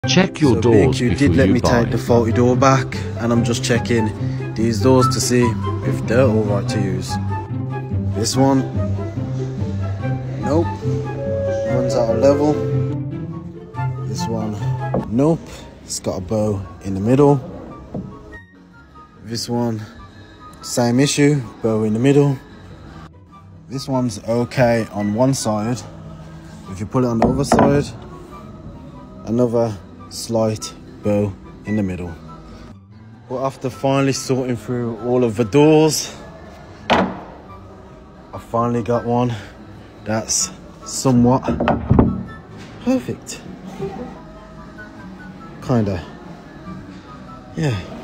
Check your So doors B&Q before did let you me buy. take the faulty door back, and I'm just checking these doors to see if they're alright to use. This one, nope, runs out of level. This one, nope, it's got a bow in the middle. This one, same issue, bow in the middle. This one's okay on one side. If you pull it on the other side, another slight bow in the middle. But after finally sorting through all of the doors, I finally got one that's somewhat perfect. Kinda. Yeah.